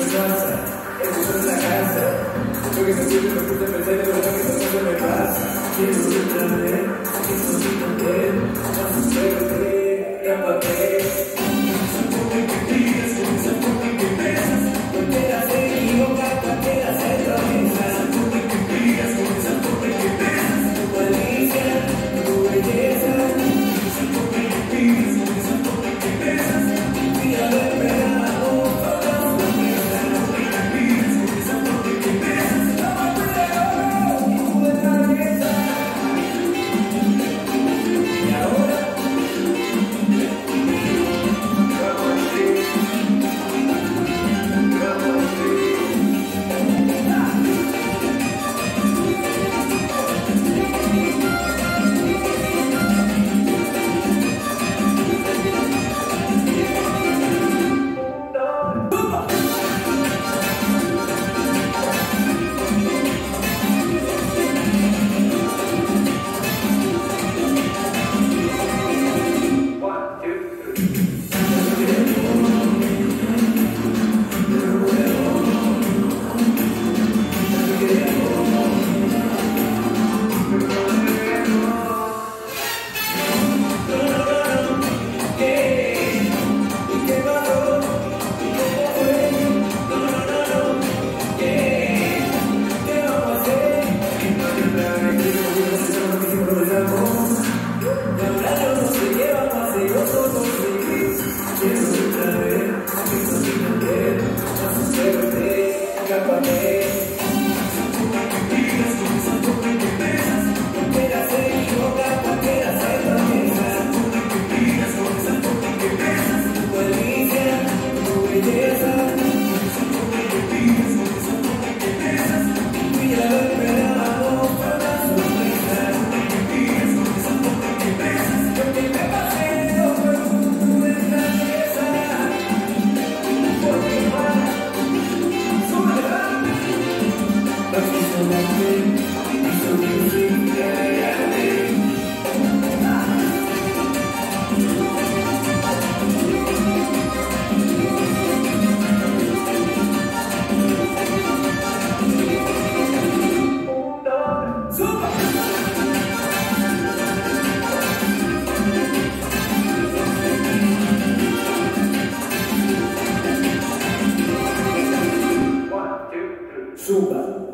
pasa? Esto es la casa. Lo que se siente me puse a pensar en lo que se me pasa. Quiero otra vez, esto sí también. No sucede, escápate. Cualquiera se equivoca, cualquiera se tropieza. Tu malicia, tu belleza. Mira, lo esperamos. Suba.